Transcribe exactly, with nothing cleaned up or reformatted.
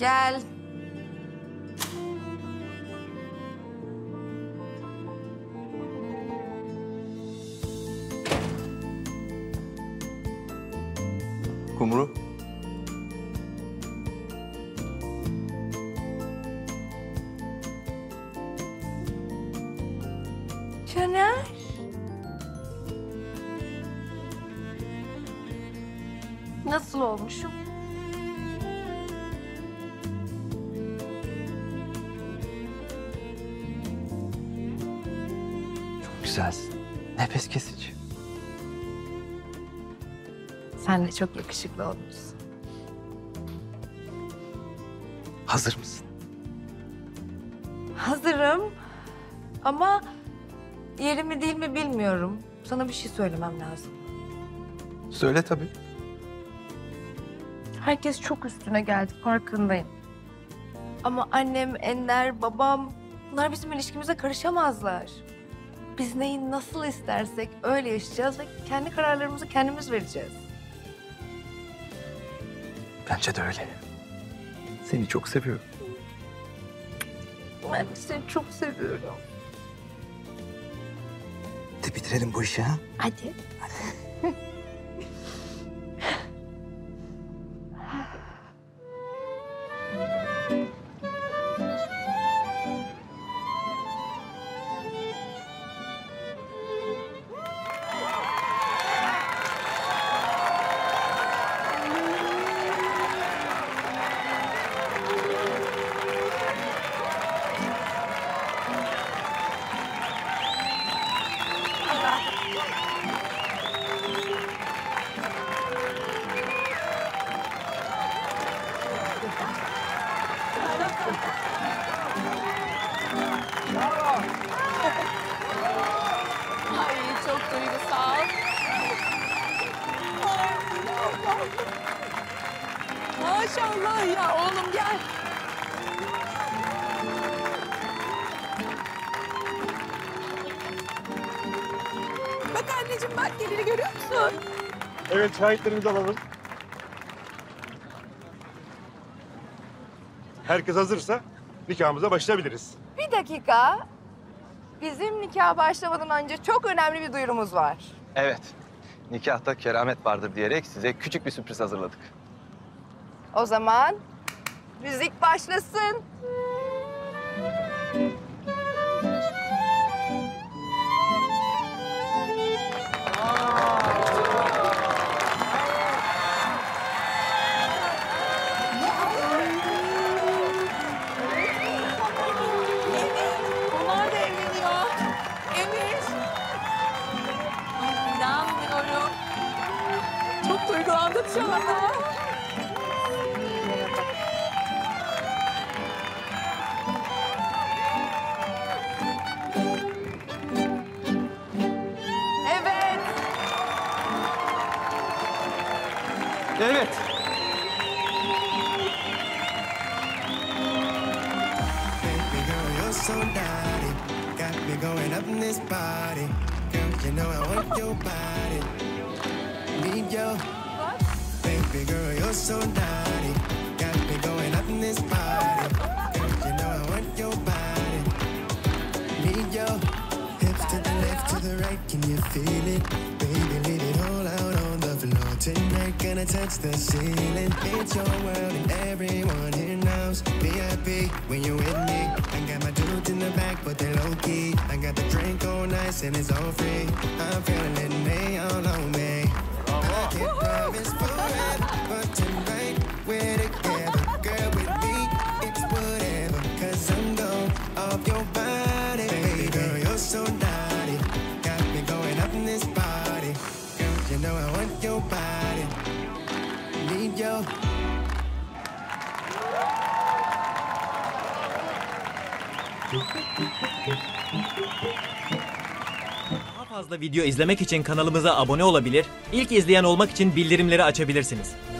Gel. Kumru. Caner. Nasıl olmuşum? Çok güzelsin. Nefes kesici. Sen de çok yakışıklı olmuşsun. Hazır mısın? Hazırım ama yeri mi değil mi bilmiyorum. Sana bir şey söylemem lazım. Söyle tabii. Herkes çok üstüne geldi, farkındayım. Ama annem, Ender, babam... bunlar bizim ilişkimize karışamazlar. Biz neyi nasıl istersek öyle yaşayacağız ve kendi kararlarımızı kendimiz vereceğiz. Bence de öyle. Seni çok seviyorum. Ben de seni çok seviyorum. De bitirelim bu işi ha. Hadi. Ay çok duygusal. Ay, maşallah ya oğlum gel. Bak anneciğim bak gelini görüyor musun? Evet, şahitlerimizi alalım. Herkes hazırsa nikahımıza başlayabiliriz. Bir dakika. Bizim nikah başlamadan önce çok önemli bir duyurumuz var. Evet. Nikahta keramet vardır diyerek size küçük bir sürpriz hazırladık. O zaman müzik başlasın. Onlar da evleniyor. Emir. Ay inanmıyorum. Çok duygulandım şu anda. Evet. Evet. Baby girl, you're so naughty. Got me going up in this party. Girl, you know I want your body. Need your baby girl, you're so naughty. Got me going up in this party. Girl, you know I want your body. Need your hips to the left, to the right. Can you feel it? Baby, leave it all out on the floor tonight. Gonna touch the ceiling. It's your world and everyone here knows. Be happy when you're with me. I got my dudes in the back, but they're low key. I got the drink all nice and it's all free. I'm feeling it, they all on me. I can't promise forever, but tonight we're together. Girl, with me, it's whatever. Cause I'm gone off your body. Baby girl, you're so naughty. Got me going up in this party. Girl, you know I want your body. Need your Daha fazla video izlemek için kanalımıza abone olabilir, ilk izleyen olmak için bildirimleri açabilirsiniz.